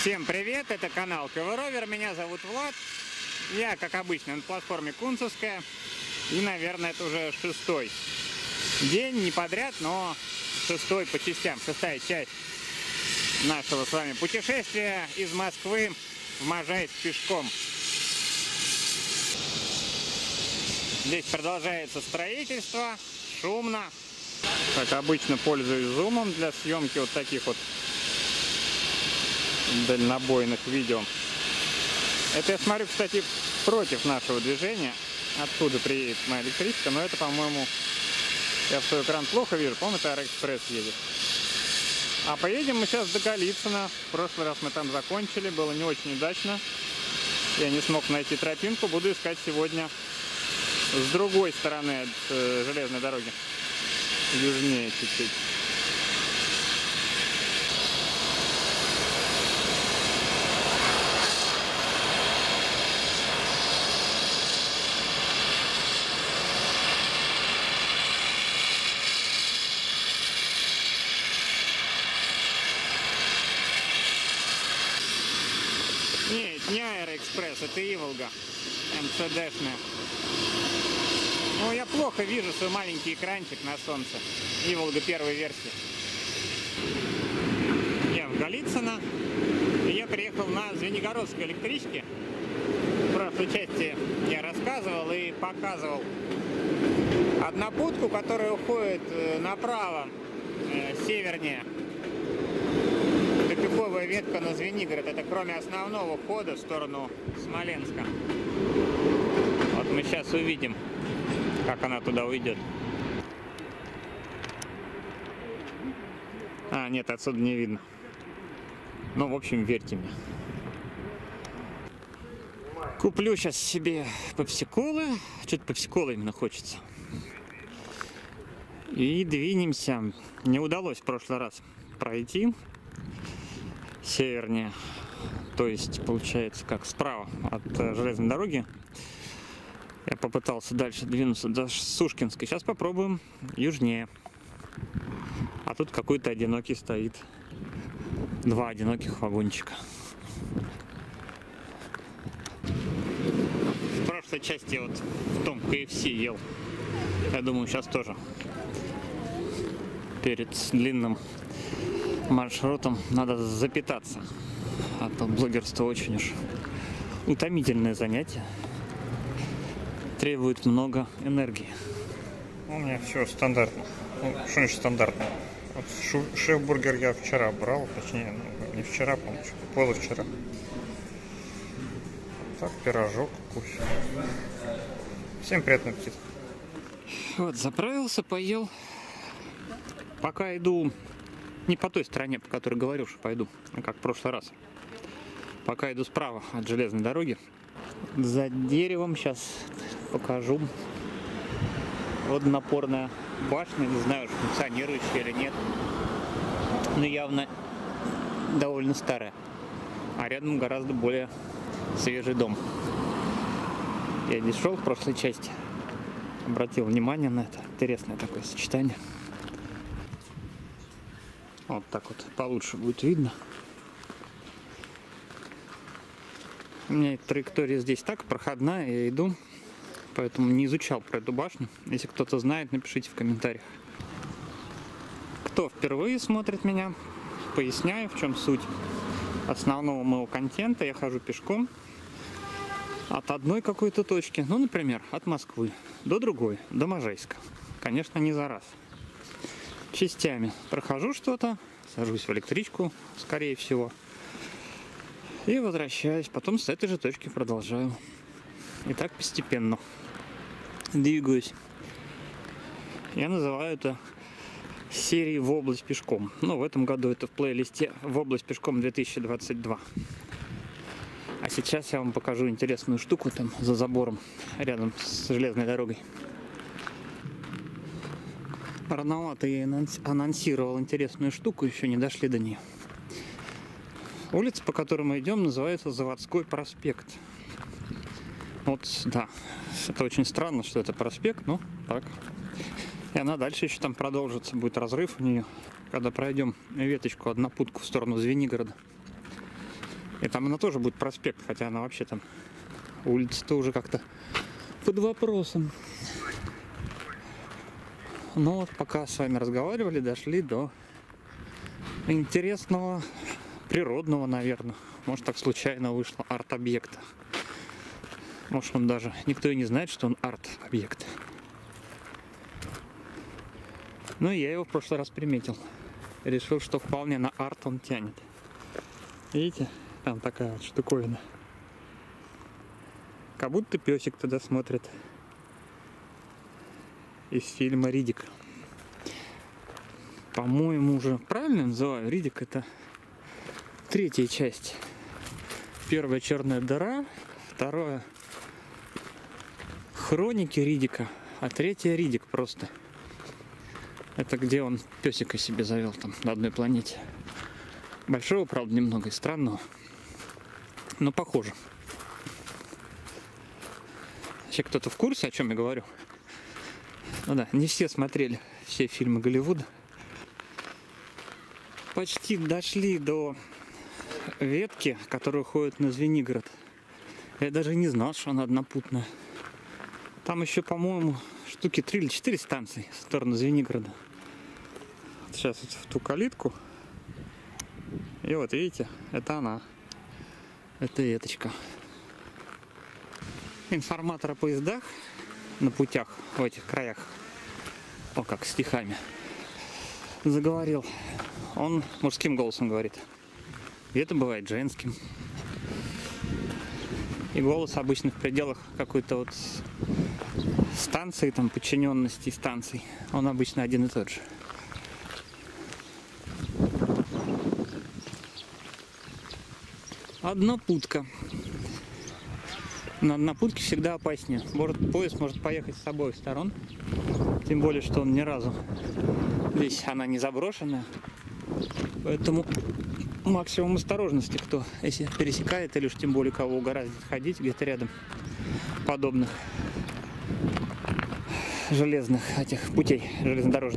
Всем привет, это канал Каверовер, меня зовут Влад. Я, как обычно, на платформе Кунцевская. И, наверное, это уже шестой день, не подряд, но шестой по частям, шестая часть нашего с вами путешествия из Москвы в Можайск пешком. Здесь продолжается строительство, шумно. Как обычно, пользуюсь зумом для съемки вот таких вот дальнобойных видео. Это я смотрю, кстати, против нашего движения. Оттуда приедет моя электричка, но это, по-моему, я в свой экран плохо вижу. По-моему, это Аэроэкспресс едет. А поедем мы сейчас до Голицына. В прошлый раз мы там закончили, было не очень удачно. Я не смог найти тропинку, буду искать сегодня с другой стороны от железной дороги. Южнее чуть-чуть. Нет, не Аэроэкспресс, это Иволга, МЦДшная. Ну, я плохо вижу свой маленький экранчик на солнце. Иволга первой версии. Я в Голицыно. И я приехал на Звенигородской электричке. В прошлой части я рассказывал и показывал однопутку, которая уходит направо, севернее. Тупиковая ветка на Звенигород. Это кроме основного хода в сторону Смоленска. Вот мы сейчас увидим, как она туда уйдет. А, нет, отсюда не видно. Ну, в общем, верьте мне. Куплю сейчас себе пепси-колы. Что-то пепси-колы именно хочется. И двинемся. Не удалось в прошлый раз пройти севернее. То есть, получается, как справа от железной дороги. Я попытался дальше двинуться до Сушкинской. Сейчас попробуем южнее. А тут какой-то одинокий стоит. Два одиноких вагончика. В прошлой части вот в том KFC ел. Я думаю, сейчас тоже. Перед длинным маршрутом надо запитаться. А то блогерство очень уж утомительное занятие. Требует много энергии. У меня все стандартно. Ну, что значит стандартно? Вот шеф-бургер я вчера брал, точнее, не вчера, по-моему, позавчера. Вот так, пирожок, кофе. Всем приятного аппетита. Вот, заправился, поел. Пока иду не по той стороне, по которой говорил, что пойду, а как в прошлый раз. Пока иду справа от железной дороги. За деревом сейчас покажу. Водонапорная башня, не знаю, функционирующая или нет, но явно довольно старая, а рядом гораздо более свежий дом. Я здесь шел в прошлой части, обратил внимание на это интересное такое сочетание. Вот так вот получше будет видно. У меня траектория здесь так проходная, я иду. Поэтому не изучал про эту башню. Если кто-то знает, напишите в комментариях. Кто впервые смотрит меня, поясняю, в чем суть основного моего контента. Я хожу пешком от одной какой-то точки, ну, например, от Москвы до другой, до Можайска. Конечно, не за раз. Частями прохожу что-то, сажусь в электричку, скорее всего, и возвращаюсь. Потом с этой же точки продолжаю. И так постепенно двигаюсь. Я называю это серией «В область пешком». Ну, в этом году это в плейлисте «В область пешком 2022». А сейчас я вам покажу интересную штуку там за забором, рядом с железной дорогой. Рановато я анонсировал интересную штуку, еще не дошли до нее. Улица, по которой мы идем, называется Заводской проспект. Вот, да, это очень странно, что это проспект, но так. И она дальше еще там продолжится, будет разрыв у нее, когда пройдем веточку, однопутку в сторону Звенигорода. И там она тоже будет проспект, хотя она вообще там улица-то уже как-то под вопросом. Но вот пока с вами разговаривали, дошли до интересного, природного, наверное. Может, так случайно вышло, арт-объекта. Может, он даже, никто и не знает, что он арт-объект. Но я его в прошлый раз приметил. Решил, что вполне на арт он тянет. Видите, там такая вот штуковина. Как будто песик туда смотрит. Из фильма «Риддик». По-моему, уже правильно называю? «Риддик» — это третья часть. Первая — «Черная дыра», вторая — «Хроники Риддика», а третья — «Риддик» просто. Это где он песика себе завел там на одной планете. Большого, правда, немного и странного, но похоже. Вообще, кто-то в курсе, о чем я говорю? Ну да, не все смотрели все фильмы Голливуда. Почти дошли до ветки, которая уходит на Звенигород. Я даже не знал, что она однопутная. Там еще, по-моему, штуки 3 или 4 станции в сторону Звенигорода. Сейчас вот в ту калитку. И вот видите, это она. Это веточка. Информатор о поездах на путях в этих краях, о как, стихами, заговорил. Он мужским голосом говорит. И это бывает женским. И голос обычно в пределах какой-то вот станции, там, подчиненности станций, он обычно один и тот же. Однопутка. На однопутке всегда опаснее. Поезд может поехать с обоих сторон. Тем более, что он ни разу здесь она не заброшенная. Поэтому максимум осторожности, кто если пересекает, или уж тем более кого угораздит ходить где-то рядом подобных железных этих путей железнодорожных.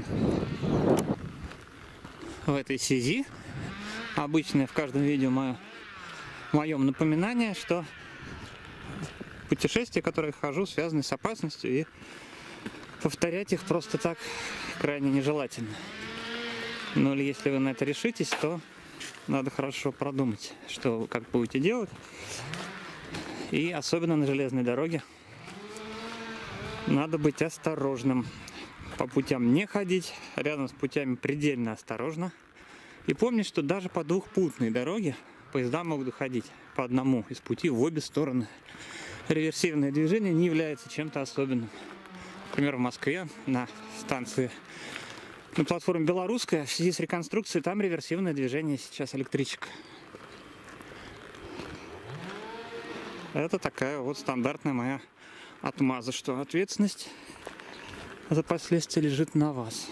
В этой связи обычно в каждом видео моем напоминание, что путешествия, которые я хожу, связаны с опасностью, и повторять их просто так крайне нежелательно. Ну или если вы на это решитесь, то надо хорошо продумать, что вы как будете делать. И особенно на железной дороге надо быть осторожным. По путям не ходить, рядом с путями предельно осторожно. И помнить, что даже по двухпутной дороге поезда могут ходить по одному из путей в обе стороны. Реверсивное движение не является чем-то особенным. Например, в Москве на станции, на платформе Белорусская, в связи с реконструкцией, там реверсивное движение сейчас электричек. Это такая вот стандартная моя отмаза, что ответственность за последствия лежит на вас.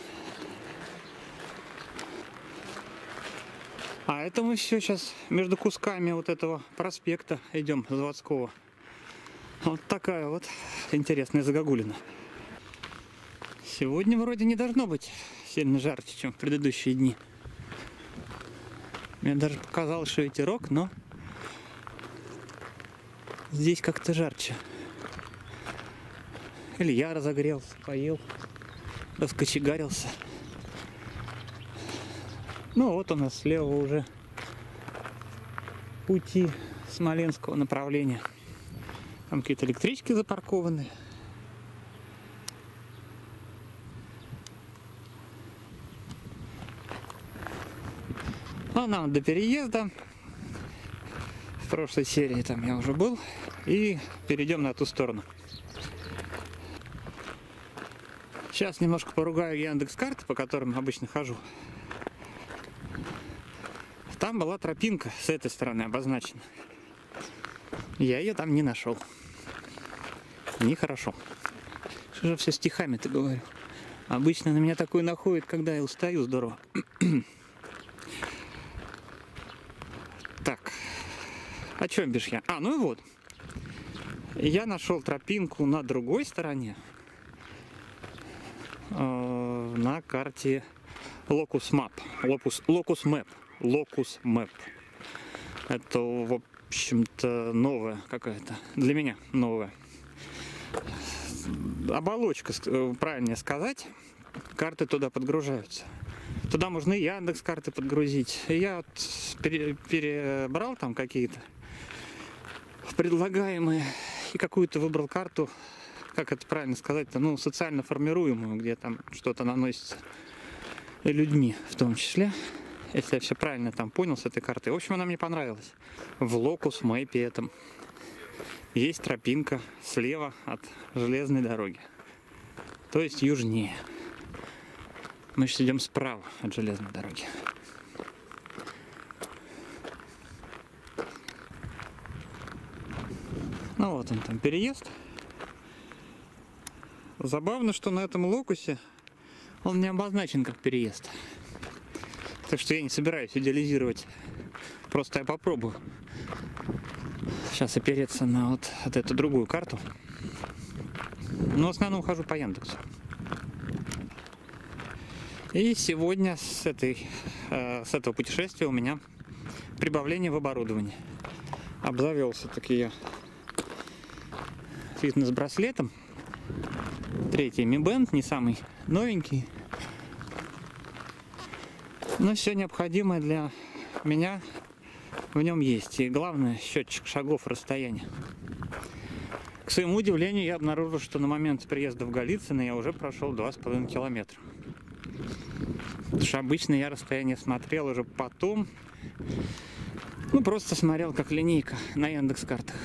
А это мы все сейчас между кусками вот этого проспекта идем заводского. Вот такая вот интересная загогулина. Сегодня вроде не должно быть сильно жарче, чем в предыдущие дни. Мне даже показалось, что ветерок, но здесь как-то жарче. Или я разогрелся, поел, раскочегарился. Ну вот у нас слева уже пути Смоленского направления. Там какие-то электрички запаркованы. А нам до переезда. В прошлой серии там я уже был. И перейдем на ту сторону. Сейчас немножко поругаю Яндекс.Карты, по которым обычно хожу. Там была тропинка с этой стороны обозначена. Я ее там не нашел. Нехорошо. Что же все стихами-то говорю? Обычно на меня такое находит, когда я устаю здорово. Так. О чем бишь я? А, ну и вот. Я нашел тропинку на другой стороне. На карте Locus Map. Locus Map. Это, в общем-то, новая какая-то, для меня новая оболочка, правильнее сказать. Карты туда подгружаются. Туда можно и Яндекс.Карты подгрузить. И я вот перебрал там какие-то предлагаемые и какую-то выбрал карту, как это правильно сказать-то, ну, социально формируемую, где там что-то наносится и людьми в том числе. Если я все правильно там понял с этой картой. В общем, она мне понравилась. В локус мэпе этом есть тропинка слева от железной дороги. То есть южнее. Мы сейчас идем справа от железной дороги. Ну вот он там переезд. Забавно, что на этом локусе он не обозначен как переезд. Так что я не собираюсь идеализировать. Просто я попробую сейчас опереться на вот эту другую карту. Но в основном хожу по Яндексу. И сегодня с этого путешествия у меня прибавление в оборудовании. Обзавелся таки я фитнес-браслетом. Третий Mi Band, не самый новенький. Но все необходимое для меня в нем есть. И главное, счетчик шагов, расстояния. К своему удивлению, я обнаружил, что на момент приезда в Голицыно я уже прошел 2,5 километра. Потому что обычно я расстояние смотрел уже потом. Ну, просто смотрел как линейка на Яндекс.Картах.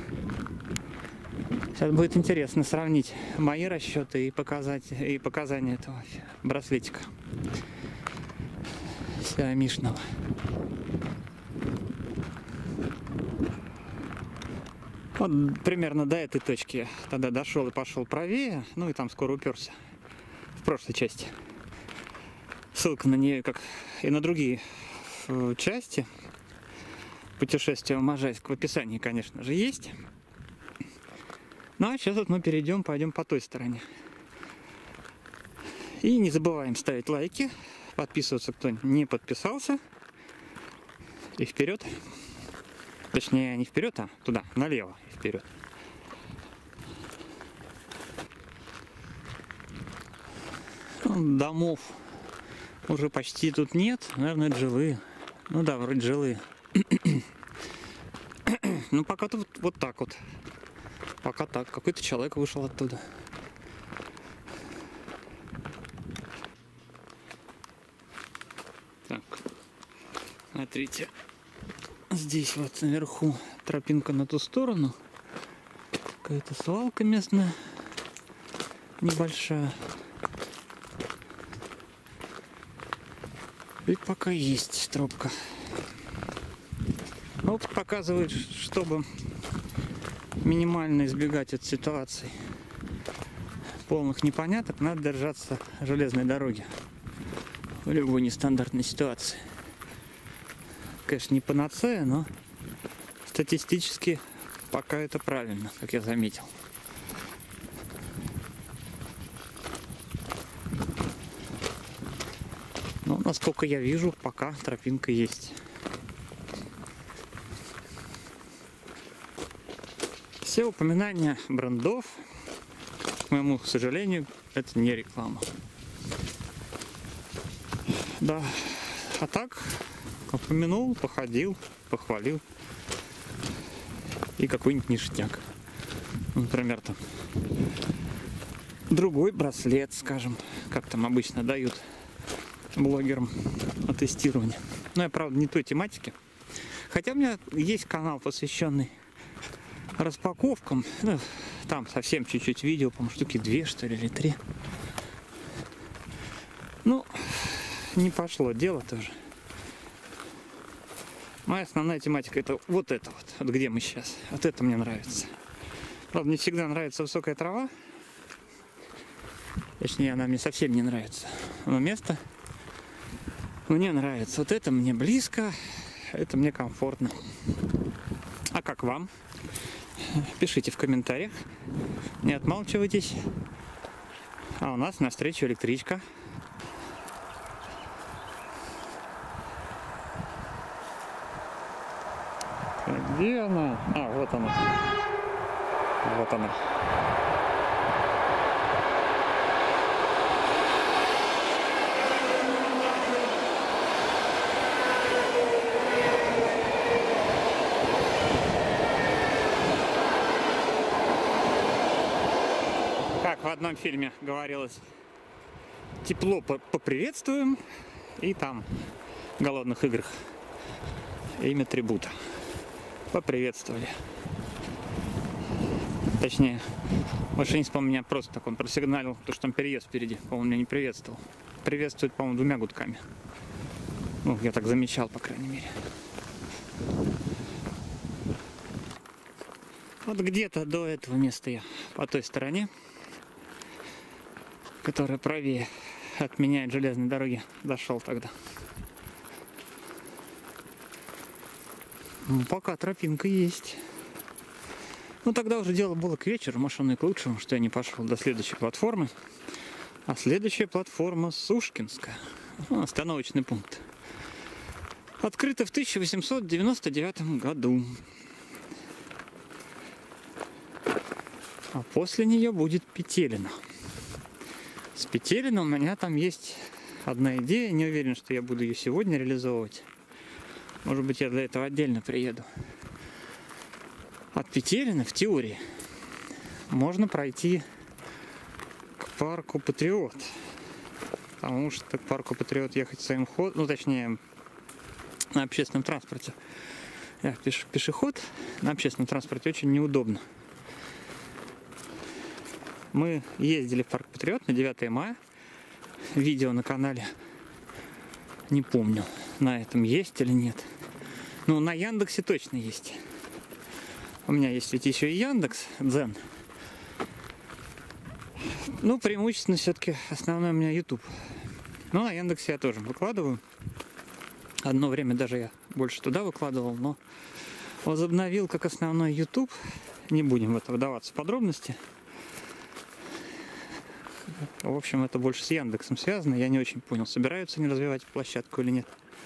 Сейчас будет интересно сравнить мои расчеты и показания этого браслетика сиамишного. Вот примерно до этой точки я тогда дошел и пошел правее, ну и там скоро уперся в прошлой части. Ссылка на нее, как и на другие части путешествия в Можайск в описании, конечно же, есть. Ну а сейчас вот мы пойдем по той стороне. И не забываем ставить лайки, подписываться, кто не подписался. И вперед. Точнее, не вперед, а туда, налево и вперед. Домов уже почти тут нет. Наверное, это жилые. Ну да, вроде жилые. Ну пока тут вот так вот. Пока так. Какой-то человек вышел оттуда. Так. Смотрите. Здесь вот наверху тропинка на ту сторону. Какая-то свалка местная. Небольшая. И пока есть тропка. Опыт показывает, чтобы минимально избегать от ситуаций полных непоняток, надо держаться железной дороги в любой нестандартной ситуации. Конечно, не панацея, но статистически пока это правильно, как я заметил. Но, насколько я вижу, пока тропинка есть. Все упоминания брендов, к моему сожалению, это не реклама. Да, а так, упомянул, походил, похвалил. И какой-нибудь ништяк. Например, там другой браслет, скажем, как там обычно дают блогерам на тестирование. Но я, правда, не той тематике. Хотя у меня есть канал, посвященный распаковкам. Ну, там совсем чуть-чуть видео, по-моему, штуки 2, что ли, или 3. Ну, не пошло дело тоже. Моя основная тематика это вот это вот где мы сейчас. Вот это мне нравится. Правда, не всегда нравится высокая трава. Точнее, она мне совсем не нравится. Но место мне нравится. Вот это мне близко, это мне комфортно. А как вам? Пишите в комментариях. Не отмалчивайтесь. А у нас навстречу электричка. Где она? А, вот она. Вот она. Как в одном фильме говорилось, тепло поприветствуем, и там в «Голодных играх» имя трибута. Поприветствовали. Точнее, машинист, по-моему, меня просто так он просигналил, потому что там переезд впереди, по-моему, меня не приветствовал. Приветствует, по-моему, 2 гудками. Ну, я так замечал, по крайней мере. Вот где-то до этого места я по той стороне, которая правее от меня от железной дороги, дошел тогда. Ну, пока тропинка есть. Ну, тогда уже дело было к вечеру, может, оно и к лучшему, что я не пошел до следующей платформы. А следующая платформа Сушкинская, остановочный пункт. Открыта в 1899 году. А после нее будет Петелино. С Петелино у меня там есть одна идея, не уверен, что я буду ее сегодня реализовывать. Может быть, я для этого отдельно приеду. От Петелино, в теории, можно пройти к парку Патриот. Потому что к парку Патриот ехать своим ходом, ну, точнее, на общественном транспорте. Я пешеход, на общественном транспорте очень неудобно. Мы ездили в парк Патриот на 9 мая. Видео на канале, не помню, на этом есть или нет. Ну, на Яндексе точно есть. У меня есть ведь еще и Яндекс.Дзен. Ну, преимущественно все-таки основной у меня YouTube. Ну, на Яндексе я тоже выкладываю. Одно время даже я больше туда выкладывал, но возобновил как основной YouTube. Не будем в это вдаваться в подробности. В общем, это больше с Яндексом связано. Я не очень понял, собираются они развивать площадку или нет.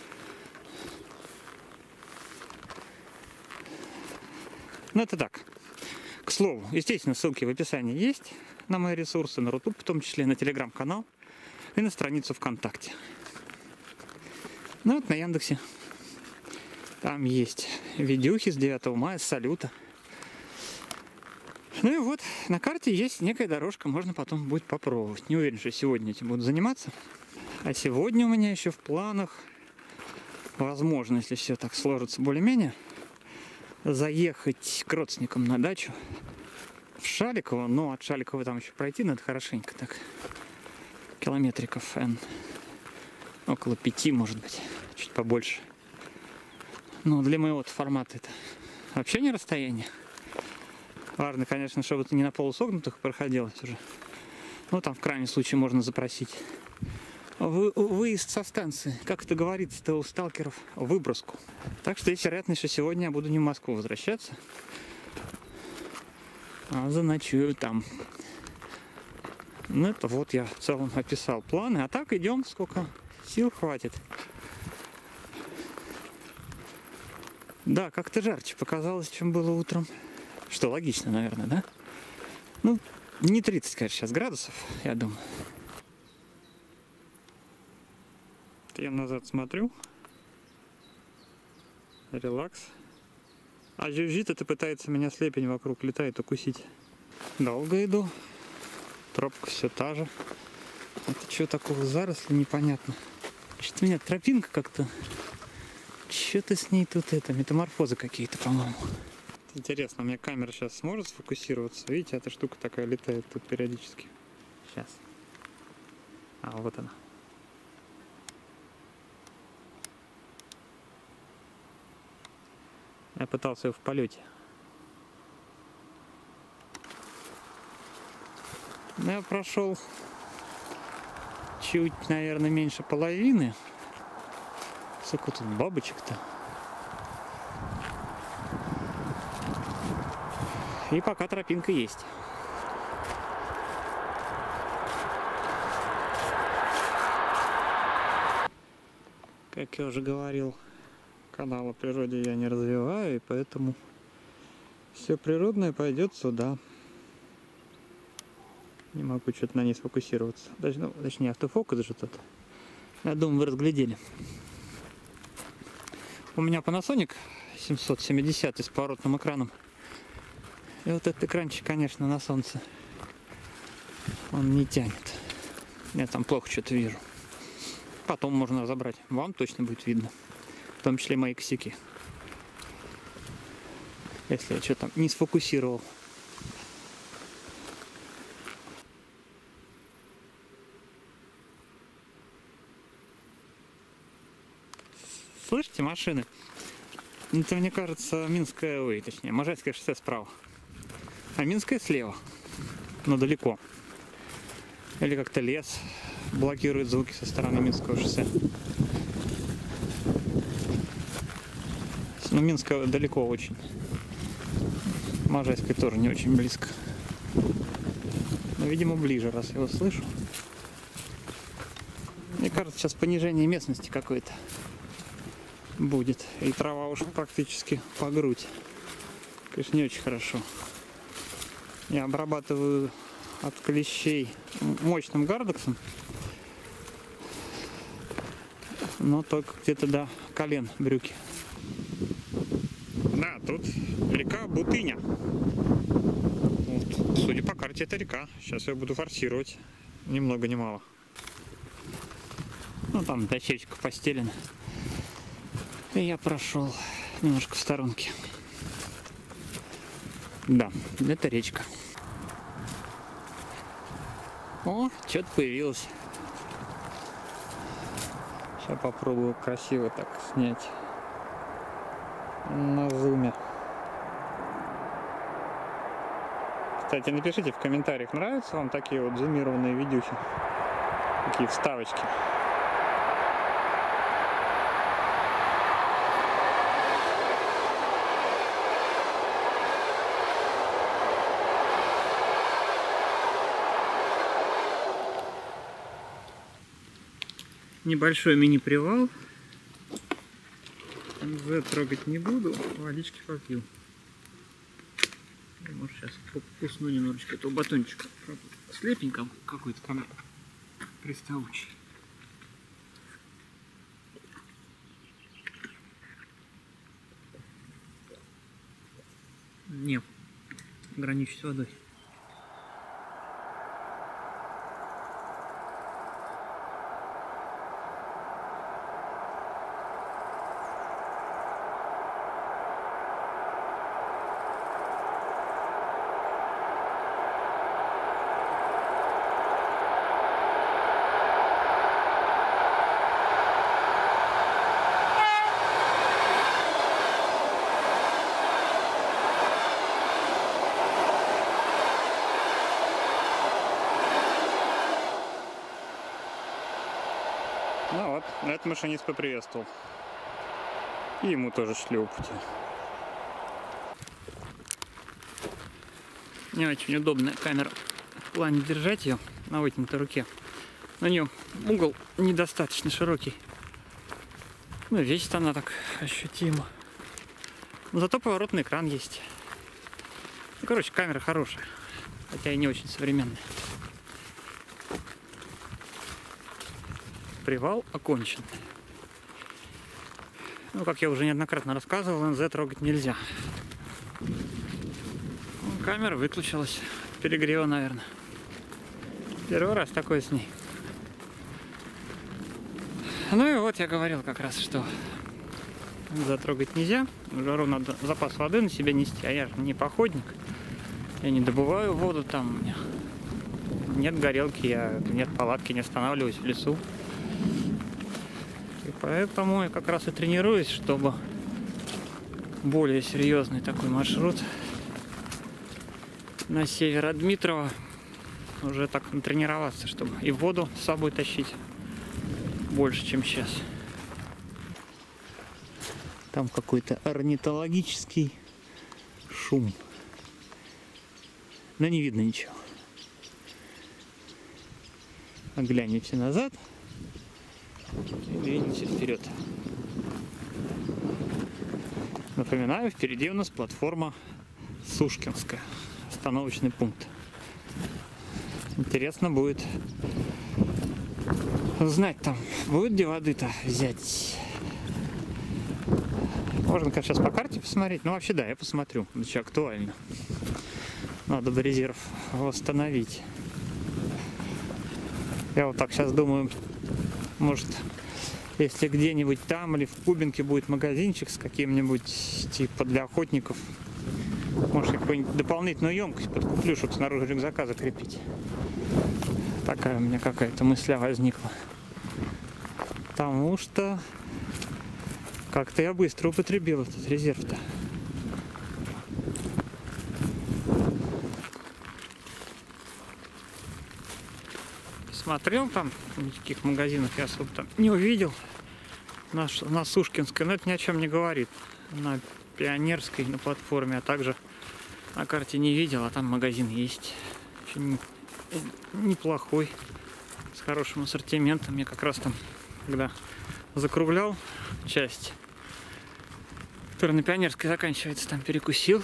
Ну, это так. К слову, естественно, ссылки в описании есть на мои ресурсы, на Рутуб, в том числе на телеграм-канал и на страницу ВКонтакте. Ну, вот на Яндексе. Там есть видюхи с 9 мая, с салюта. Ну и вот, на карте есть некая дорожка, можно потом будет попробовать. Не уверен, что сегодня этим буду заниматься. А сегодня у меня еще в планах, возможно, если все так сложится более-менее, заехать к родственникам на дачу в Шаликово. Но от Шаликова там еще пройти надо хорошенько так. Километриков N. Около 5, может быть, чуть побольше. Ну, для моего формата это вообще не расстояние. Важно, конечно, чтобы это не на полусогнутых проходилось уже. Ну, там в крайнем случае можно запросить выезд со станции. Как это говорится-то у сталкеров, выброску. Так что есть вероятность, что сегодня я буду не в Москву возвращаться, а заночую там. Ну, это вот я в целом описал планы. А так идем, сколько сил хватит. Да, как-то жарче показалось, чем было утром. Что логично, наверное, да? Ну, не 30, конечно, сейчас градусов, я думаю. Я назад смотрю. Релакс. А жужжит это, пытается меня слепень вокруг летает укусить. Долго иду. Тропка все та же. Это что такого, заросли непонятно. Что-то у меня тропинка как-то. Что-то с ней тут это, метаморфозы какие-то, по-моему. Интересно, у меня камера сейчас сможет сфокусироваться? Видите, эта штука такая летает тут периодически. Сейчас. А, вот она. Я пытался ее в полете. Но я прошел чуть, наверное, меньше половины. Сколько тут бабочек-то. И пока тропинка есть. Как я уже говорил, Канал о природе я не развиваю, и поэтому все природное пойдет сюда. Не могу что-то на ней сфокусироваться. Даже, ну, точнее, автофокус же тут. Я думаю, вы разглядели. У меня Panasonic 770 с поворотным экраном. И вот этот экранчик, конечно, на солнце он не тянет. Я там плохо что-то вижу. Потом можно разобрать. Вам точно будет видно. В том числе мои косяки. Если я что-то там не сфокусировал. Слышите, машины? Это, мне кажется, Минское, ой, точнее, Можайское шоссе справа. А Минское слева. Но далеко. Или как-то лес блокирует звуки со стороны Минского шоссе. Но Минское далеко очень. Можайское тоже не очень близко. Но, видимо, ближе, раз я его слышу. Мне кажется, сейчас понижение местности какое-то будет. И трава уж практически по грудь. Конечно, не очень хорошо. Я обрабатываю от клещей мощным гардексом. Но только где-то до колен брюки. Да, тут река Бутыня. Вот. Судя по карте, это река. Сейчас я буду форсировать. Ни много ни мало. Ну, там дощечка постелена. И я прошел немножко в сторонке. Да, это речка. О, что-то появилось. Сейчас попробую красиво так снять на зуме. Кстати, напишите в комментариях, нравятся вам такие вот зумированные видюхи, такие вставочки. Небольшой мини-привал. МЗ трогать не буду, водички попью. Может, сейчас вкусну немножечко этого батончика. Слепенько какой-то ко мне приставучий. Не, ограничусь водой. Ну вот, на этот машинист поприветствовал. И ему тоже счастливого пути. Не очень удобная камера в плане держать ее на вытянутой руке. На нее угол недостаточно широкий. Ну, весит она так ощутимо. Но зато поворотный экран есть. Ну, короче, камера хорошая, хотя и не очень современная. Привал окончен. Ну, как я уже неоднократно рассказывал, НЗ трогать нельзя. Ну, камера выключилась. Перегрева, наверное. Первый раз такой с ней. Ну и вот я говорил как раз, что НЗ трогать нельзя. В жару надо запас воды на себя нести, а я же не походник. Я не добываю воду там. У меня нет горелки, нет палатки, не останавливаюсь в лесу. И поэтому я как раз и тренируюсь, чтобы более серьезный такой маршрут на север от Дмитрова уже так натренироваться, чтобы и воду с собой тащить больше, чем сейчас. Там какой-то орнитологический шум, но не видно ничего. Оглянемся назад и двинемся вперед. Напоминаю, впереди у нас платформа Сушкинская, остановочный пункт. Интересно будет узнать, там будет где воды-то взять. Можно, конечно, сейчас по карте посмотреть, но вообще да, я посмотрю, что актуально. Надо бы резерв восстановить. Я вот так сейчас думаю, может, если где-нибудь там или в Кубинке будет магазинчик с каким-нибудь типа для охотников, может, какую-нибудь дополнительную емкость подкуплю, чтобы снаружи рюкзака закрепить. Такая у меня какая-то мысля возникла. Потому что как-то я быстро употребил этот резерв-то. Смотрел там, никаких магазинов я особо там не увидел. На Сушкинской, но это ни о чем не говорит. На Пионерской, на платформе, а также на карте не видел, а там магазин есть. Очень неплохой, с хорошим ассортиментом. Я как раз там, когда закруглял часть, которая на Пионерской заканчивается, там перекусил.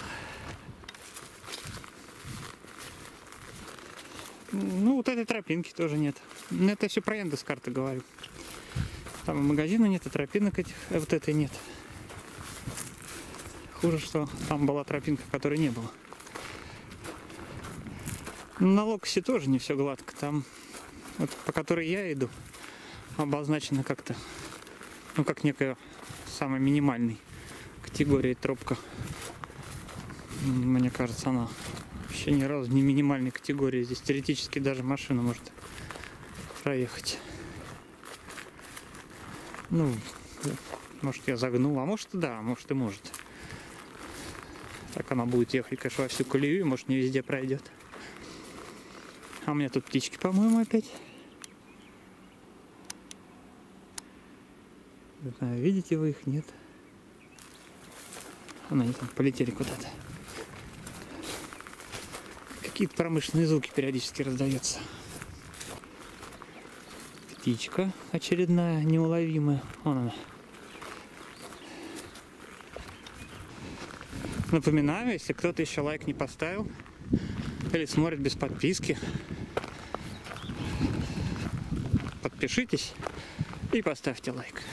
Ну, вот этой тропинки тоже нет. Но это все про Яндекс карты говорю. Там и магазина нет, и тропинок этих, вот этой нет. Хуже, что там была тропинка, которой не было. На Локосе тоже не все гладко. Там, вот, по которой я иду, обозначена как-то, ну, как некая самая минимальной категории тропка. Мне кажется, она вообще ни разу не минимальной категории. Здесь теоретически даже машина может проехать. Ну, может, я загнул, а может, да, может и может. Так она будет ехать, конечно, во всю колею, может, не везде пройдет. А у меня тут птички, по-моему, опять. Не знаю, видите вы их, нет? Они там полетели куда-то. Какие-то промышленные звуки периодически раздаются. Птичка очередная, неуловимая. Вон она. Напоминаю, если кто-то еще лайк не поставил или смотрит без подписки, подпишитесь и поставьте лайк.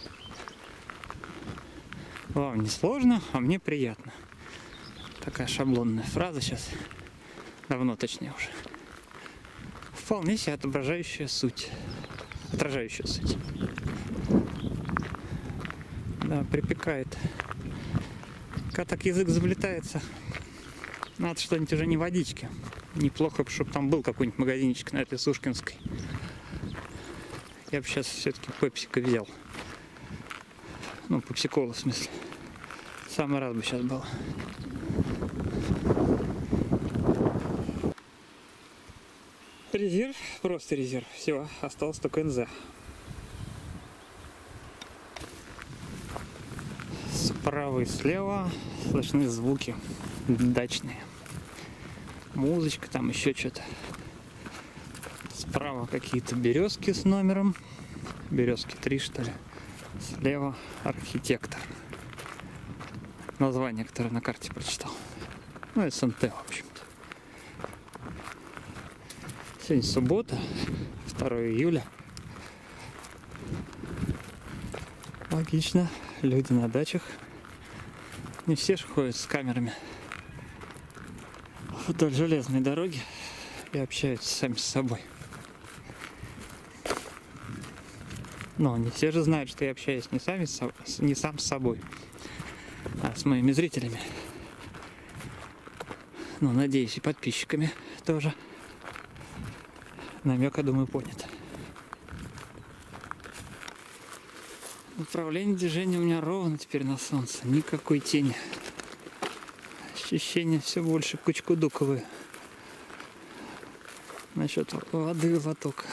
Вам не сложно, а мне приятно. Такая шаблонная фраза сейчас. Давно, точнее, уже. Вполне себе отображающая суть. Отражающая суть. Да, припекает. Когда так язык заплетается, надо что-нибудь уже не водички. Неплохо, чтобы там был какой-нибудь магазинчик на этой Сушкинской. Я бы сейчас все-таки пепсика взял. Ну, пепси-колу в смысле. Самый раз бы сейчас был. Резерв, просто резерв. Все, осталось только НЗ. Справа и слева слышны звуки дачные. Музычка, там еще что-то. Справа какие-то березки с номером. Березки 3, что ли. Слева архитектор. Название, которое на карте прочитал. Ну, СНТ, в общем-то. Сегодня суббота, 2 июля. Логично, люди на дачах. Не все же ходят с камерами вдоль железной дороги и общаются сами с собой. Но не все же знают, что я общаюсь не сам с собой, а с моими зрителями. Ну, надеюсь, и подписчиками тоже. Намек, я думаю, понят. Направление движения у меня ровно теперь на солнце. Никакой тени. Ощущение все больше кучкудуковые. Насчет воды лоток.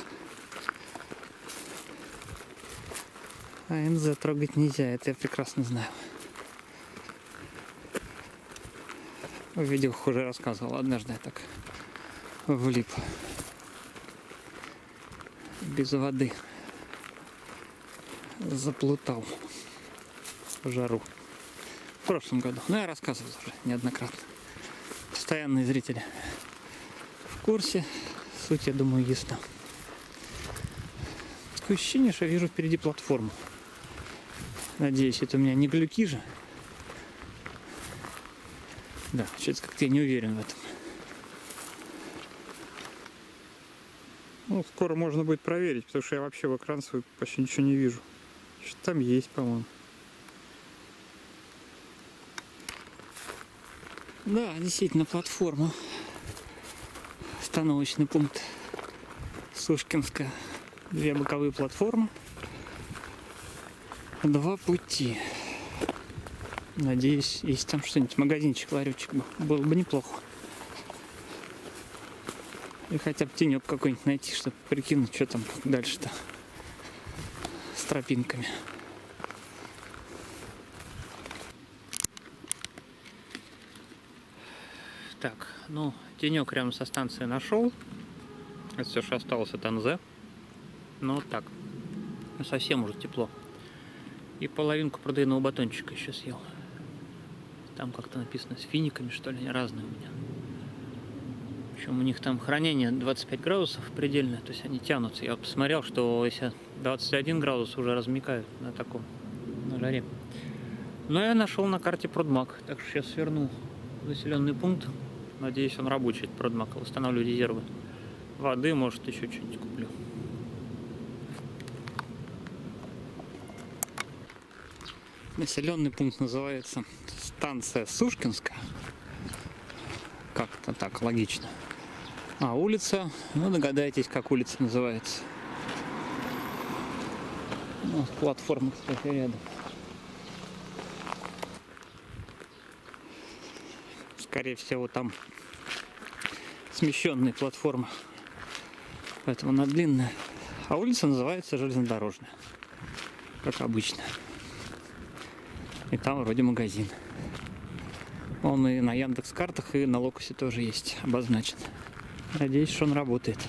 А НЗ трогать нельзя, это я прекрасно знаю. В видео уже рассказывал. Однажды я так влип. Без воды. Заплутал в жару. прошлом году. Но я рассказывал уже неоднократно. Постоянные зрители в курсе. Суть, я думаю, ясна. Такое ощущение, что я вижу впереди платформу. Надеюсь, это у меня не глюки же. Да, что-то как-то я не уверен в этом. Ну, скоро можно будет проверить, потому что я вообще в экран свой почти ничего не вижу. Что там есть, по-моему. Да, действительно, платформа. Остановочный пункт Сушкинская. 2 боковые платформы. 2 пути. Надеюсь, если там что-нибудь, магазинчик, ларечек был, было бы неплохо. И хотя бы тенек какой-нибудь найти, чтобы прикинуть, что там дальше-то с тропинками. Так, ну, тенек рядом со станцией нашел. Это все, что осталось от НЗ. Ну, вот так. Совсем уже тепло. И половинку протеинового батончика еще съел. Там как-то написано с финиками, что ли, разные у меня. Причем у них там хранение 25 градусов предельное, то есть они тянутся. Я посмотрел, что если 21 градус уже размякают на таком, на жаре. Но я нашел на карте Продмаг, так что сейчас сверну в населенный пункт. Надеюсь, он рабочий, этот Продмаг. Восстановлю резервы воды, может, еще что-нибудь куплю. Населенный пункт называется станция Сушкинская. Как-то так, логично. А улица, ну догадайтесь, как улица называется. Ну, платформа, кстати, рядом. Скорее всего, там смещенные платформы. Поэтому она длинная. А улица называется Железнодорожная. Как обычно. И там вроде магазин. Он и на Яндекс.Картах, и на Локусе тоже есть обозначен. Надеюсь, что он работает.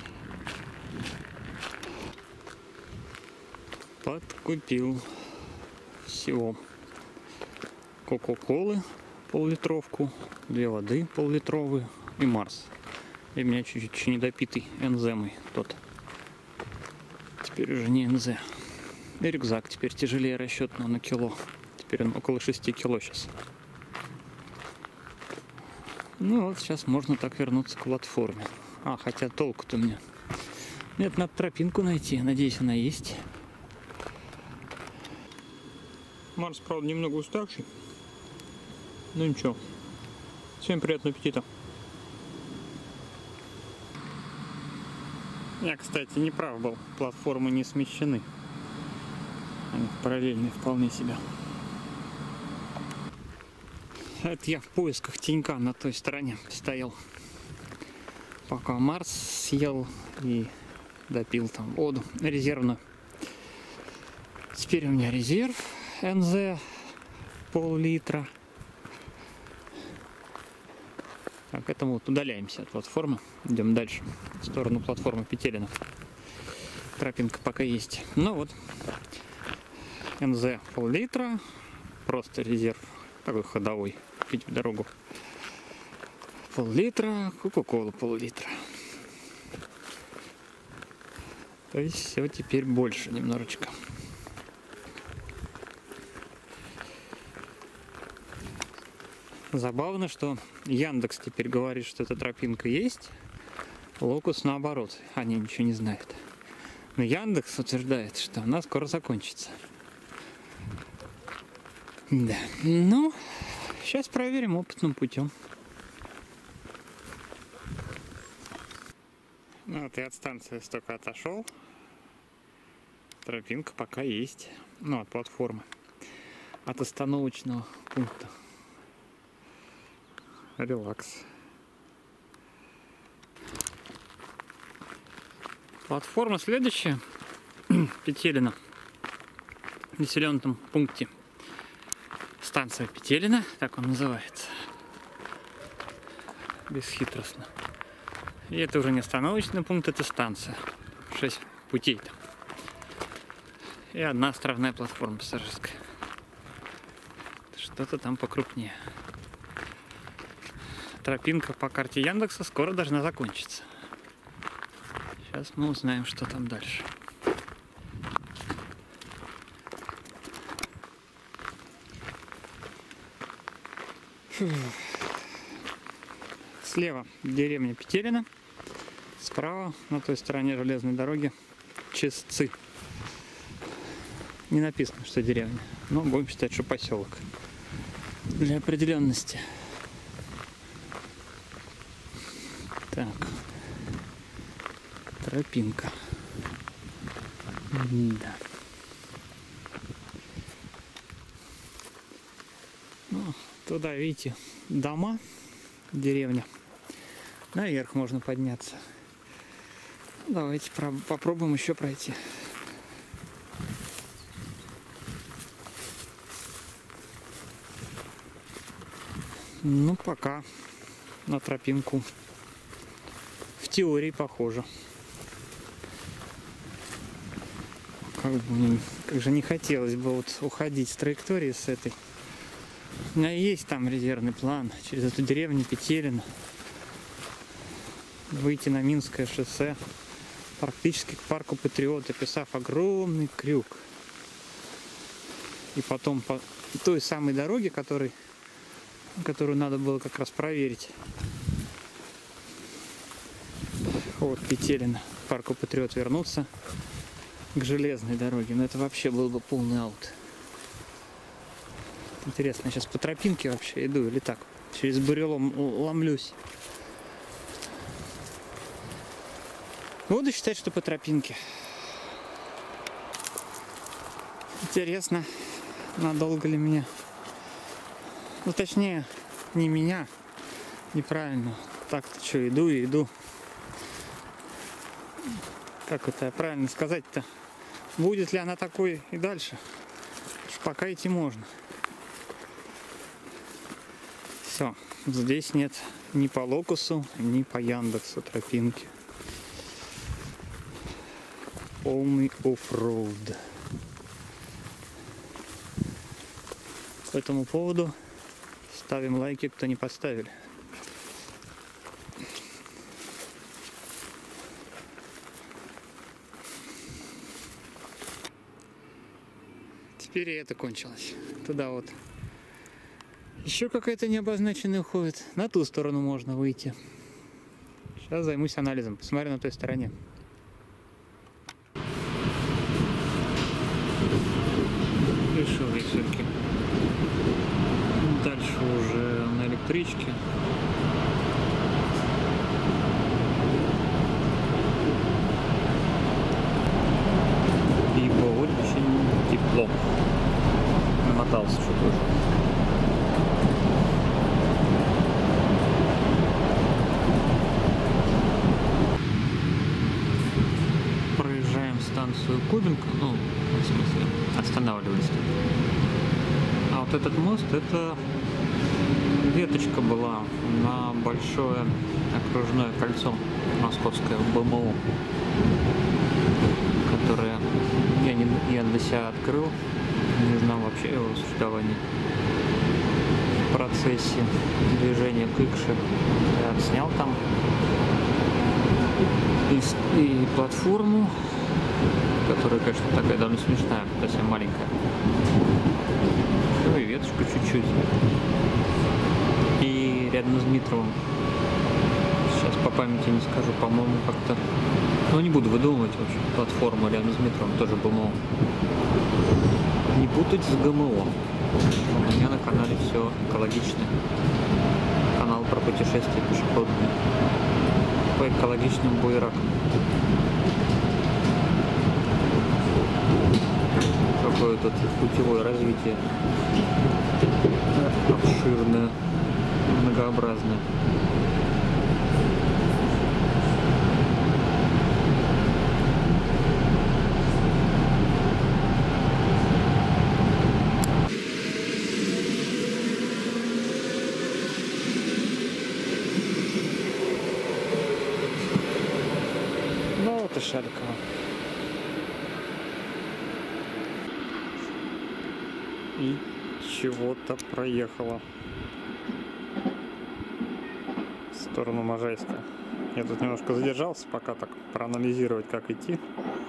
Подкупил всего. Кока-колы пол-литровку, 2 воды пол-литровые и Марс. И у меня чуть-чуть недопитый НЗ мой тот. Теперь уже не НЗ. И рюкзак теперь тяжелее расчетного на кило. Теперь он около 6 кило сейчас. Ну вот, сейчас можно так вернуться к платформе. А, хотя толку-то у меня. Нет, надо тропинку найти. Надеюсь, она есть. Марс, правда, немного уставший. Ну ничего. Всем приятного аппетита. Я, кстати, не прав был. Платформы не смещены. Они параллельные вполне себе. Это я в поисках тенька на той стороне стоял. Пока Марс съел и допил там воду резервную. Теперь у меня резерв НЗ пол-литра. Так, к этому вот удаляемся от платформы. Идем дальше, в сторону платформы Петелина. Тропинка пока есть. Ну вот, НЗ пол-литра. Просто резерв такой ходовой. Пить в дорогу. Пол-литра, кока-кола пол-литра. То есть все теперь больше немножечко. Забавно, что Яндекс теперь говорит, что эта тропинка есть. Локус наоборот, они ничего не знают. Но Яндекс утверждает, что она скоро закончится. Да, ну, сейчас проверим опытным путем. Ну вот и от станции столько отошел. Тропинка пока есть. Ну, от платформы. От остановочного пункта. Релакс. Платформа следующая. Петелина. В населенном пункте. Станция Петелина, так он называется. Бесхитростно. И это уже не остановочный пункт, это станция. 6 путей там. И одна островная платформа пассажирская. Что кто-то там покрупнее. Тропинка по карте Яндекса скоро должна закончиться. Сейчас мы узнаем, что там дальше. Слева деревня Петелино, справа на той стороне железной дороги Чистцы. Не написано, что деревня, но будем считать, что поселок для определенности. Так, тропинка. Да. Ну, туда, видите, дома, деревня. Наверх можно подняться. Давайте попробуем еще пройти. Ну, пока на тропинку в теории похоже. Как же не хотелось бы вот уходить с траектории с этой. У меня есть там резервный план через эту деревню Петелино выйти на Минское шоссе, практически к парку Патриот, описав огромный крюк. И потом по той самой дороге, которую надо было как раз проверить. Вот Петелино, к парку Патриот вернуться к железной дороге. Но это вообще был бы полный аут. Интересно, я сейчас по тропинке вообще иду или так? Через бурелом ломлюсь. Буду считать, что по тропинке. Интересно, надолго ли меня? Ну, точнее, не меня. Неправильно. Так-то что, иду и иду. Как это правильно сказать-то? Будет ли она такой и дальше? Пока идти можно. Все. Здесь нет ни по локусу, ни по Яндексу тропинки. Полный оффроуд. По этому поводу ставим лайки, кто не поставили. Теперь и это кончилось. Туда вот еще какая-то необозначенная уходит. На ту сторону можно выйти. Сейчас займусь анализом. Посмотрю на той стороне. Решил я все-таки дальше уже на электричке. Ибо очень тепло. Намотался что-то уже. Проезжаем станцию Кубинка, ну, в смысле, останавливались тут. А вот этот мост, это веточка была на большое окружное кольцо московское, БМО, которое я для себя открыл, не знал вообще его существования. В процессе движения к Икше я отснял там и платформу, которая, конечно, такая довольно смешная, совсем маленькая. Ну и веточку чуть-чуть. И рядом с Дмитровым, сейчас по памяти не скажу, по-моему, как-то, ну не буду выдумывать, в общем, платформу рядом с Дмитровым тоже БМО. Не путать с ГМО. У меня на канале все экологично. Канал про путешествия пешеходные. По экологичным буеракам. Какое тут путевое развитие. Обширное, многообразное. Шарикова. И чего-то проехала в сторону Можайска. Я тут немножко задержался, пока так проанализировать, как идти.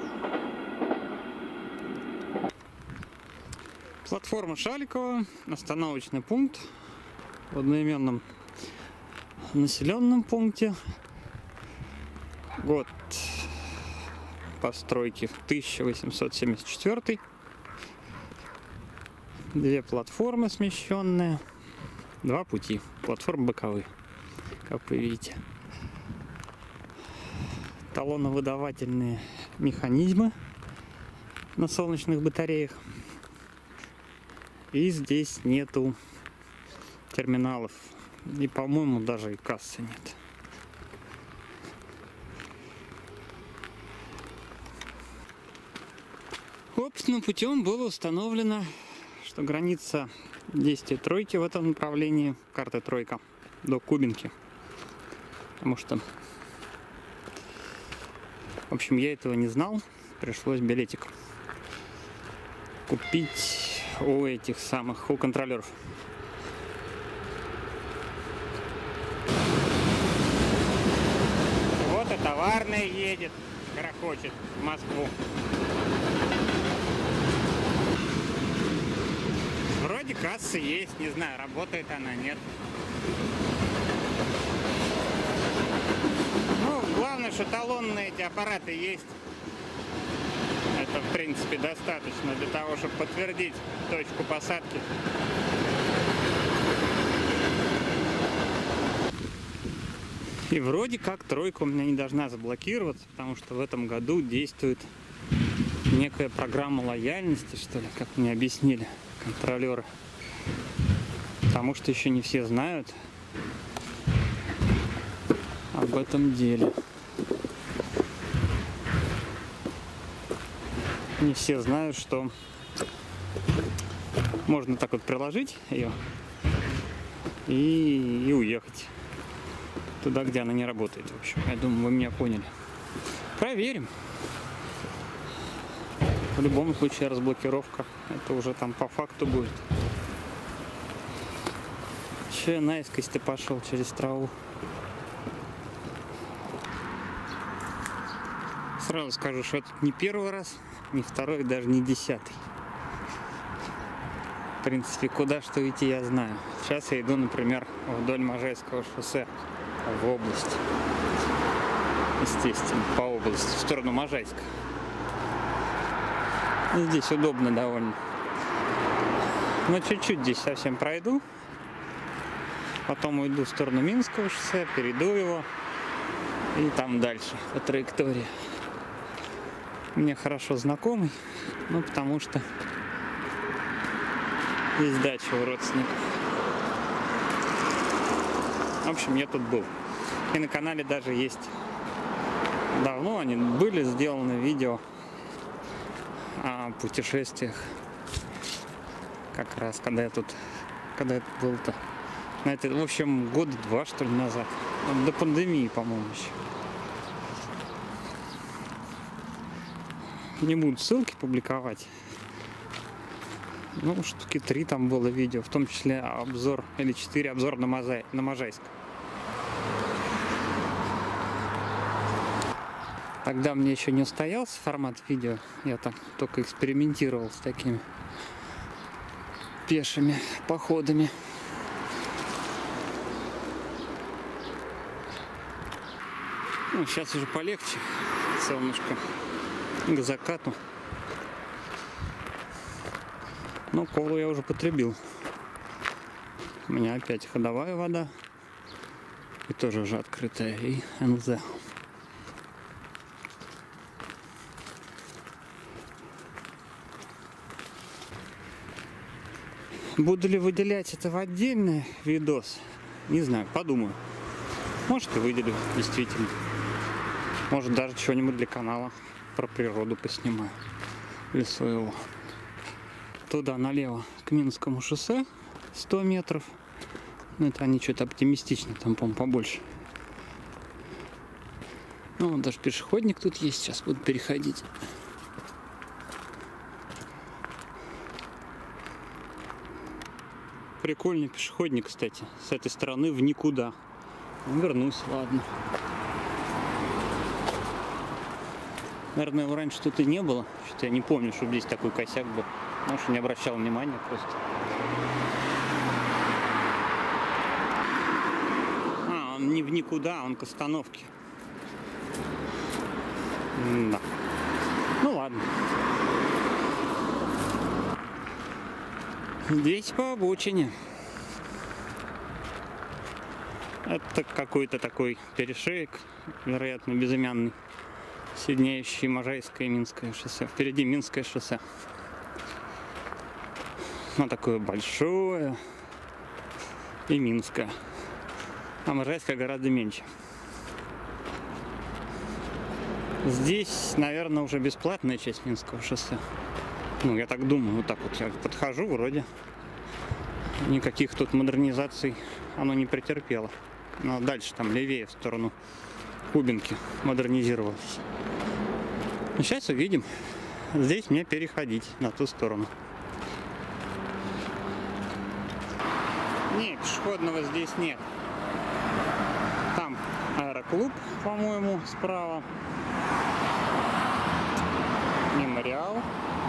Платформа Шаликова, остановочный пункт в одноименном населенном пункте. Год постройки 1874. Две платформы смещенные, два пути. Платформы боковые, как вы видите. Талоновыдавательные механизмы на солнечных батареях. И здесь нету терминалов. И, по-моему, даже и кассы нет. Опытным путем было установлено, что граница действия тройки в этом направлении, карты тройка, до Кубинки. Потому что, в общем, я этого не знал. Пришлось билетик купить у этих самых, у контролеров. Вот и товарная едет, грохочет в Москву. Вроде кассы есть, не знаю, работает она, нет. Ну, главное, что талонные эти аппараты есть. Это, в принципе, достаточно для того, чтобы подтвердить точку посадки. И вроде как тройка у меня не должна заблокироваться, потому что в этом году действует некая программа лояльности, что ли, как мне объяснили контролеры. Потому что еще не все знают об этом деле. Не все знают, что можно так вот приложить ее и уехать туда, где она не работает. В общем, я думаю, вы меня поняли. Проверим. В любом случае разблокировка, это уже там по факту будет. Че я наискось ты пошел через траву? Сразу скажу, что это не первый раз, не второй, даже не 10-й. В принципе, куда что идти, я знаю. Сейчас я иду, например, вдоль Можайского шоссе в область. Естественно, по области, в сторону Можайска. Здесь удобно довольно. Но чуть-чуть здесь совсем пройду. Потом уйду в сторону Минского шоссе, перейду его. И там дальше по траектории. Мне хорошо знакомый, ну потому что есть дача у родственников. В общем, я тут был. И на канале даже есть. Давно они были сделаны видео о путешествиях. Как раз, когда я тут был-то. На это, в общем, года 2, что ли, назад. До пандемии, по-моему, еще. Не буду ссылки публиковать. Ну, штуки 3 там было видео, в том числе обзор, или 4 обзор на Можайск. Тогда мне еще не устоялся формат видео, я там только экспериментировал с такими пешими походами. Ну, сейчас уже полегче, солнышко к закату. Но колу я уже потребил. У меня опять ходовая вода. И тоже уже открытая. И НЗ. Буду ли выделять это в отдельный видос? Не знаю, подумаю. Может, и выделю, действительно. Может, даже чего-нибудь для канала про природу поснимаю. Или своего. Туда налево к Минскому шоссе 100 метров. Ну, это они что-то оптимистично, там, по-моему, побольше. Ну, вот даже пешеходник тут есть, сейчас буду переходить. Прикольный пешеходник, кстати. С этой стороны в никуда. Вернусь, ладно. Наверное, его раньше тут и не было. Что-то я не помню, чтобы здесь такой косяк был. Может, не обращал внимания просто. А, он не в никуда, он к остановке. Да. Ну ладно. Здесь по обочине. Это какой-то такой перешеек, вероятно, безымянный, соединяющий Можайское и Минское шоссе. Впереди Минское шоссе. Оно такое большое и Минское. А Можайское гораздо меньше. Здесь, наверное, уже бесплатная часть Минского шоссе. Ну, я так думаю, вот так вот я подхожу, вроде никаких тут модернизаций оно не претерпело. Но дальше, там левее, в сторону Кубинки, модернизировалось. Ну, сейчас увидим. Здесь мне переходить на ту сторону. Не, пешеходного здесь нет. Там аэроклуб, по-моему, справа. Мемориал.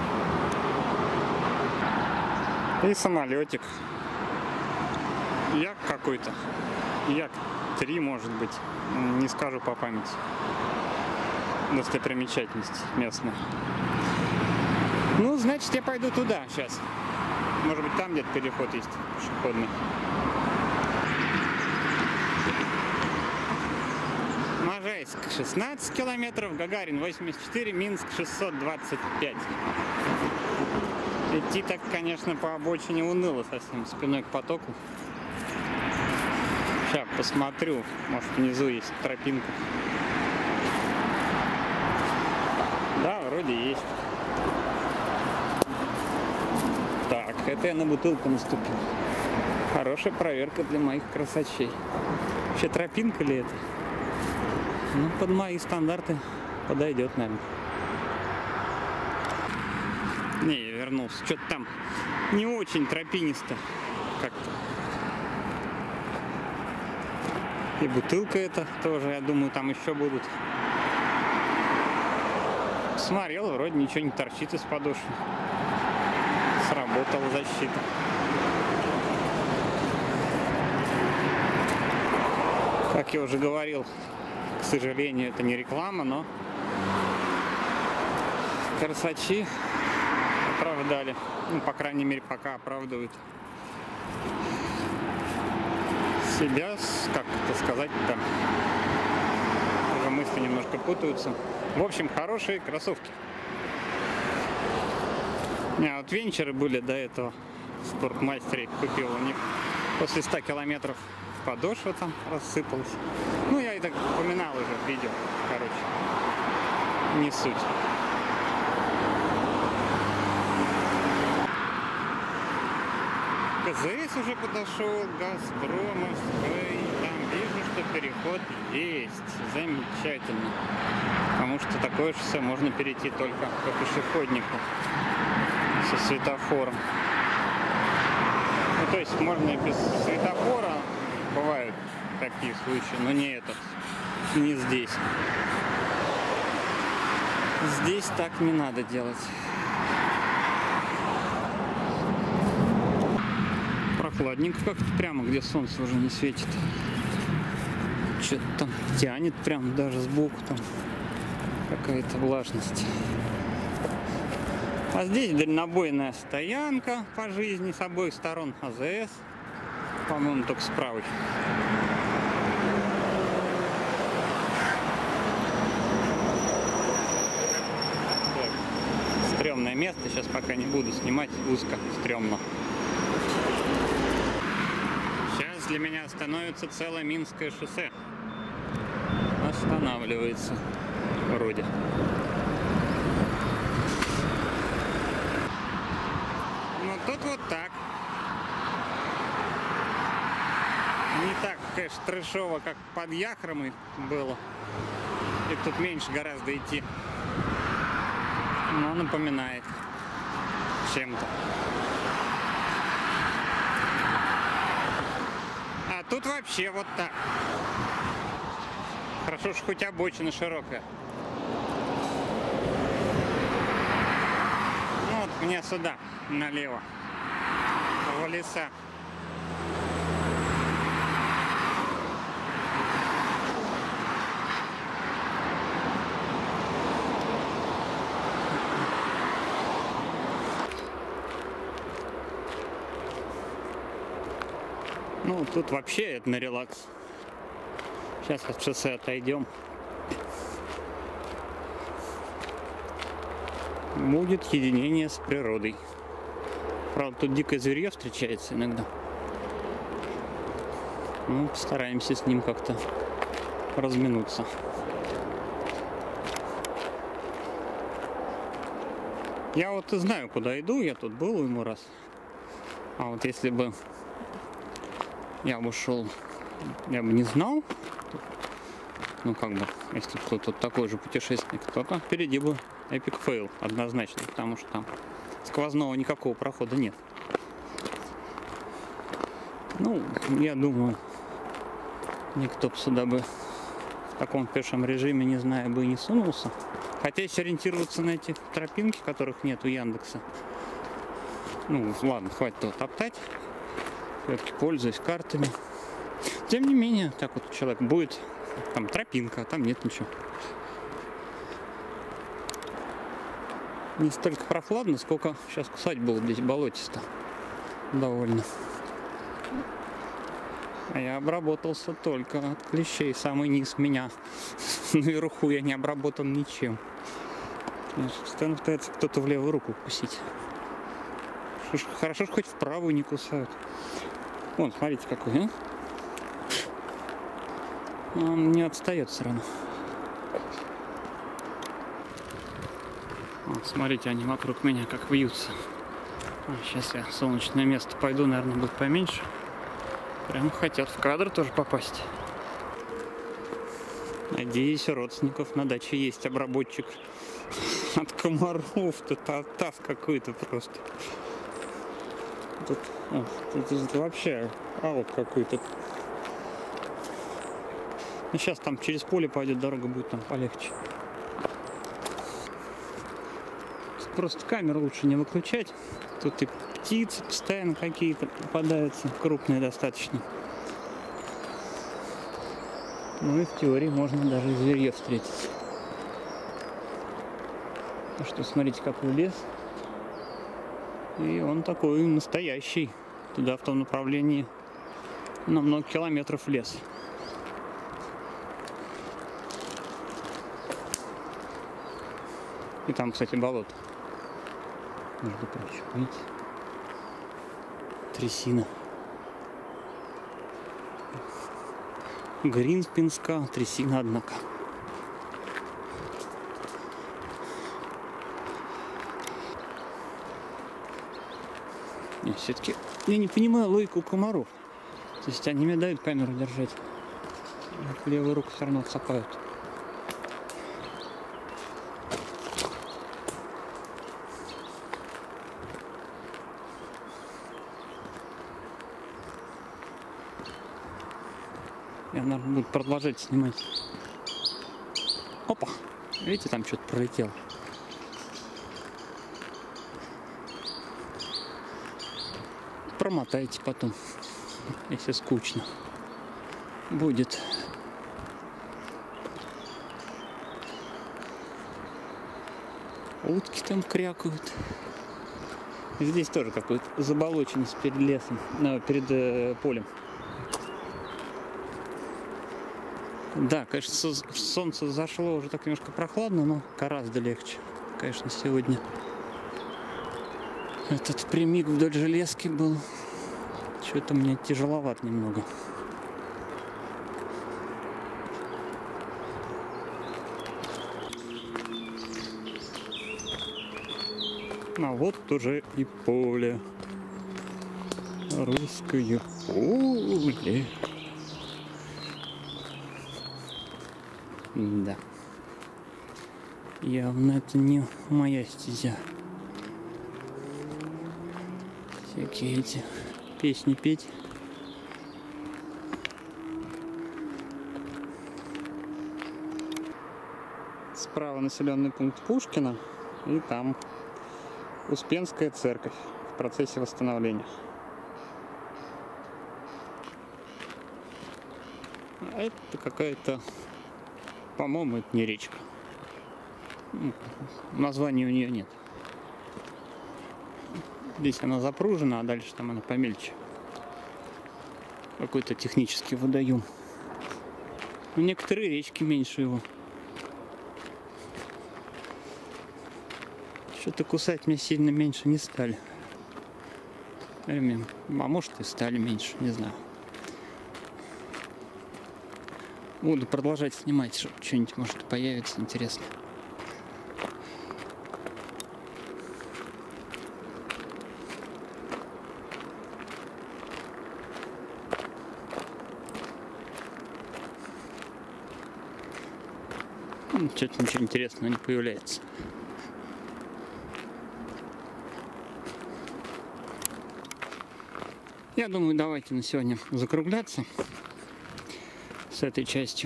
И самолетик. Як какой-то. Як-3, может быть. Не скажу по памяти. Достопримечательность местная. Ну, значит, я пойду туда сейчас. Может быть, там где-то переход есть пешеходный. Можайск 16 километров, Гагарин 84, Минск 625. Идти так, конечно, по обочине уныло совсем, спиной к потоку. Сейчас посмотрю, может, внизу есть тропинка. Да, вроде есть. Так, это я на бутылку наступил. Хорошая проверка для моих красачей. Вообще тропинка ли это? Ну, под мои стандарты подойдет, наверное. Не, я вернулся. Что-то там не очень тропинисто как-то. И бутылка эта тоже, я думаю, там еще будут. Смотрел, вроде ничего не торчит из подошвы. Сработала защита. Как я уже говорил, к сожалению, это не реклама, но красачи оправдали. Ну, по крайней мере, пока оправдывают себя, как это сказать-то, уже мысли немножко путаются. В общем, хорошие кроссовки. У меня вот венчеры были до этого, в Спортмастере купил, у них после 100 километров подошва там рассыпалась. Ну, я это упоминал уже в видео, короче, не суть. КЗС уже подошел, Газпромовский, там вижу, что переход есть, замечательно. Потому что такое шоссе можно перейти только по пешеходнику со светофором. Ну, то есть можно и без светофора, бывают такие случаи, но не этот, не здесь. Здесь так не надо делать. Прохладненько как-то прямо, где солнце уже не светит. Что-то там тянет прям даже сбоку, там какая-то влажность. А здесь дальнобойная стоянка по жизни с обоих сторон. АЗС, по-моему, только с правой. Так, стрёмное место, сейчас пока не буду снимать, узко, стрёмно. Сейчас для меня становится целое Минское шоссе. Останавливается вроде. Ну тут вот так. Не так, конечно, трэшово, как под Яхромой было. И тут меньше гораздо идти. Но напоминает чем-то. тут вообще вот так. Хорошо, что хоть обочина широкая. Ну вот мне сюда, налево, в леса. Ну, тут вообще это на релакс. Сейчас от шоссе отойдем. Будет единение с природой. Правда, тут дикое зверье встречается иногда. Ну, постараемся с ним как-то разминуться. Я вот и знаю, куда иду. Я тут был ему раз. А вот если бы я бы шел, я бы не знал, ну как бы, если кто-то такой же путешественник, то там впереди бы эпик фейл однозначно, потому что там сквозного никакого прохода нет. Ну, я думаю, никто бы сюда бы в таком пешем режиме, не знаю, бы и не сунулся. Хотя если ориентироваться на эти тропинки, которых нет у Яндекса, ну ладно, хватит его топтать. Все-таки пользуюсь картами. Тем не менее, так вот человек будет, там тропинка, а там нет ничего. Не столько прохладно, сколько сейчас кусать было здесь болотисто. Довольно. А я обработался только от клещей. Самый низ меня. Наверху я не обработан ничем. Постоянно пытается кто-то в левую руку укусить. Хорошо, что хоть в правую не кусают. Вон, смотрите, какой, а? Он не отстает все равно. Вот, смотрите, они вокруг меня как вьются. Сейчас я в солнечное место пойду, наверное, будет поменьше. Прям хотят в кадр тоже попасть. Надеюсь, у родственников на даче есть обработчик от комаров. Тут таз какой-то просто. Тут вообще аут какой-то. Ну, сейчас там через поле пойдет, дорога будет там полегче. Просто камеру лучше не выключать. Тут и птицы постоянно какие-то попадаются, крупные достаточно. Ну и в теории можно даже и зверье встретить. Так что смотрите, какой лес. И он такой настоящий. Туда в том направлении на много километров лес. И там, кстати, болото. Между прочим, видите? Трясина. Гринспинска трясина, однако. Все-таки я не понимаю логику комаров. То есть они мне дают камеру держать. Левую руку все равно отсапают. Я, наверное, буду продолжать снимать. Опа! Видите, там что-то пролетело. Промотайте потом, если скучно будет. Утки там крякают. Здесь тоже какой-то заболоченность перед лесом, перед полем. Да, конечно, солнце зашло уже так немножко прохладно, но гораздо легче, конечно, сегодня. Этот прямик вдоль железки был. Что-то мне тяжеловат немного. А вот уже и поле. Русское поле. Да. Явно это не моя стезя. Всякие эти песни петь. Справа населенный пункт Пушкина, и там Успенская церковь в процессе восстановления. А это какая-то, по-моему, это не речка. Названия у нее нет. Здесь она запружена, а дальше там она помельче. Какой-то технический водоем. Но некоторые речки меньше его. Что-то кусать меня сильно меньше не стали. А может и стали меньше, не знаю. Буду продолжать снимать, чтобы что-нибудь может появится интересно. Что-то ничего интересного не появляется. Я думаю, давайте на сегодня закругляться с этой частью.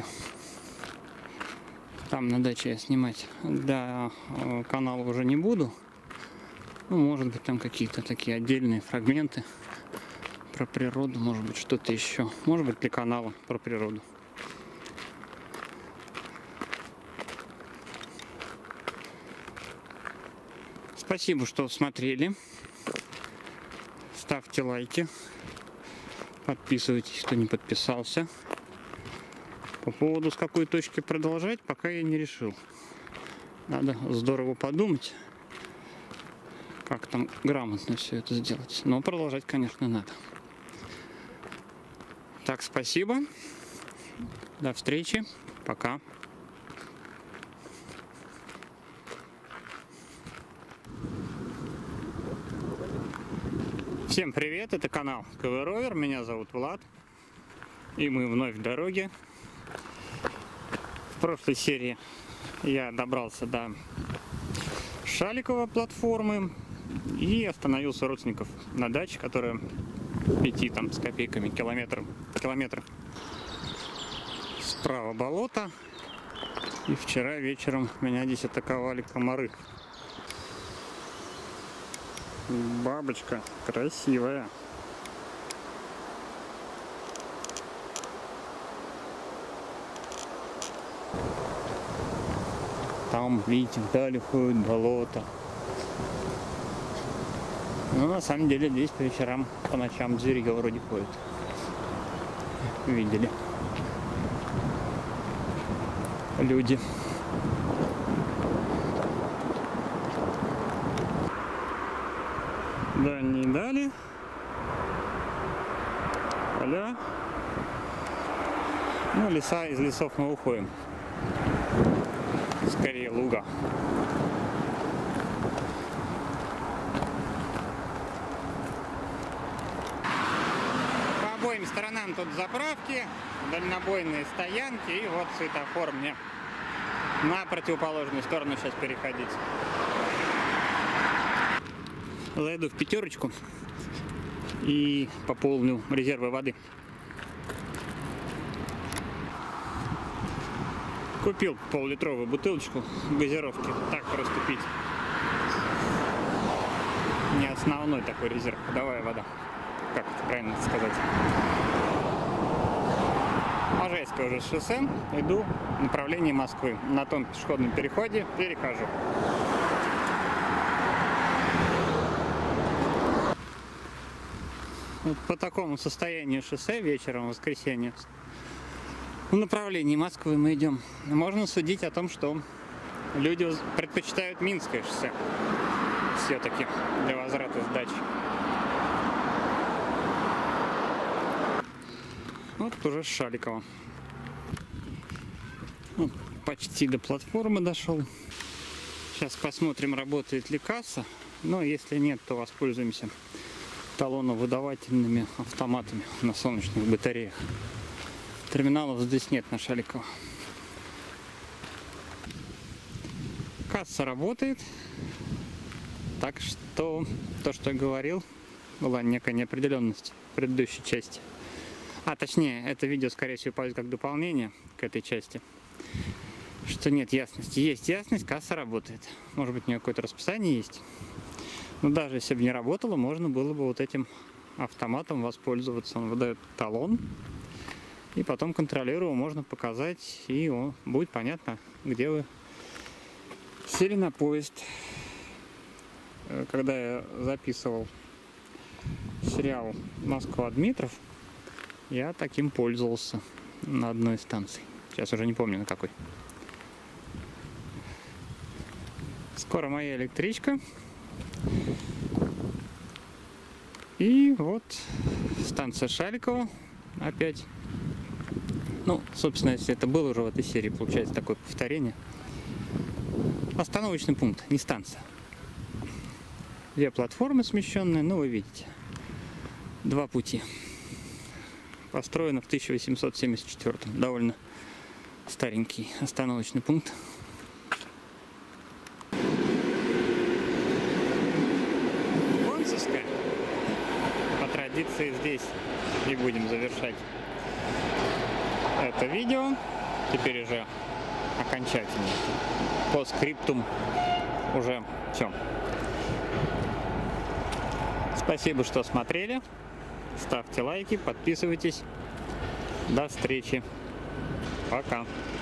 Там на даче я снимать для канала уже не буду. Ну, может быть, там какие-то такие отдельные фрагменты про природу, может быть, что-то еще. Может быть, для канала про природу. Спасибо, что смотрели. Ставьте лайки. Подписывайтесь, кто не подписался. По поводу с какой точки продолжать, пока я не решил. Надо здорово подумать, как там грамотно все это сделать. Но продолжать, конечно, надо. Так, спасибо. До встречи. Пока. Всем привет, это канал КВ-ровер, меня зовут Влад, и мы вновь в дороге. В прошлой серии я добрался до Шаликова платформы и остановился у родственников на даче, которая 5 там с копейками километрах. Справа болото, и вчера вечером меня здесь атаковали комары. Бабочка красивая. Там, видите, вдали ходит болото. Но на самом деле здесь по вечерам, по ночам зверье вроде ходит. Видели. Люди. Да, не дали. Поля. Ну, леса, из лесов мы уходим. Скорее луга. По обоим сторонам тут заправки, дальнобойные стоянки, и вот светофор мне на противоположную сторону сейчас переходить. Зайду в пятерочку и пополню резервы воды. Купил пол-литровую бутылочку газировки. Так просто пить. Не основной такой резерв. Ходовая вода. Как это правильно сказать? Можайское уже шоссе. Иду в направлении Москвы. На том пешеходном переходе перехожу. Вот по такому состоянию шоссе вечером в воскресенье в направлении Москвы мы идем. Можно судить о том, что люди предпочитают Минское шоссе все-таки для возврата с дачи. Вот уже с Шаликова. Вот, почти до платформы дошел. Сейчас посмотрим, работает ли касса. Но если нет, то воспользуемся талоновыдавательными автоматами на солнечных батареях. Терминалов здесь нет на Шаликова. Касса работает. Так что то, что я говорил, была некая неопределенность в предыдущей части. А точнее, это видео, скорее всего, пойдет как дополнение к этой части. что нет ясности. Есть ясность, касса работает. Может быть, у нее какое-то расписание есть. Но даже если бы не работало, можно было бы вот этим автоматом воспользоваться. Он выдает талон, и потом контролеру можно показать, и будет понятно, где вы сели на поезд. Когда я записывал сериал «Москва-Дмитров», я таким пользовался на одной из станций. Сейчас уже не помню на какой. Скоро моя электричка. И вот станция Шаликова опять. Ну, собственно, если это было уже в этой серии, получается такое повторение. Остановочный пункт, не станция. Две платформы смещенные, ну вы видите. Два пути. Построено в 1874. Довольно старенький остановочный пункт. Концевская. По традиции здесь и будем завершать это видео. Теперь уже окончательно. По скриптум уже все. Спасибо, что смотрели. Ставьте лайки, подписывайтесь. До встречи. Пока.